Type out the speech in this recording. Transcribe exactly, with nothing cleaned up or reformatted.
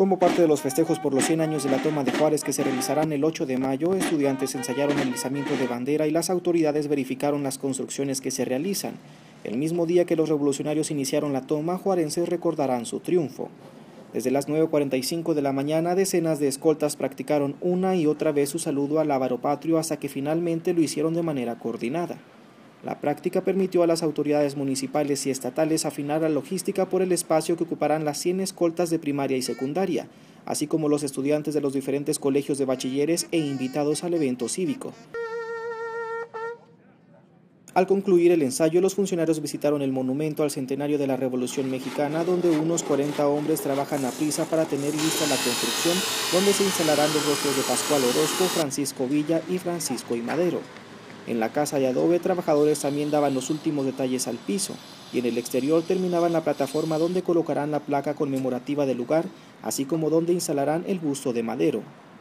Como parte de los festejos por los cien años de la toma de Juárez que se realizarán el ocho de mayo, estudiantes ensayaron el izamiento de bandera y las autoridades verificaron las construcciones que se realizan. El mismo día que los revolucionarios iniciaron la toma, juarenses recordarán su triunfo. Desde las nueve cuarenta y cinco de la mañana, decenas de escoltas practicaron una y otra vez su saludo al lábaro patrio hasta que finalmente lo hicieron de manera coordinada. La práctica permitió a las autoridades municipales y estatales afinar la logística por el espacio que ocuparán las cien escoltas de primaria y secundaria, así como los estudiantes de los diferentes colegios de bachilleres e invitados al evento cívico. Al concluir el ensayo, los funcionarios visitaron el monumento al centenario de la Revolución Mexicana, donde unos cuarenta hombres trabajan a prisa para tener lista la construcción, donde se instalarán los rostros de Pascual Orozco, Francisco Villa y Francisco I. Madero. En la casa de adobe, trabajadores también daban los últimos detalles al piso, y en el exterior terminaban la plataforma donde colocarán la placa conmemorativa del lugar, así como donde instalarán el busto de Madero.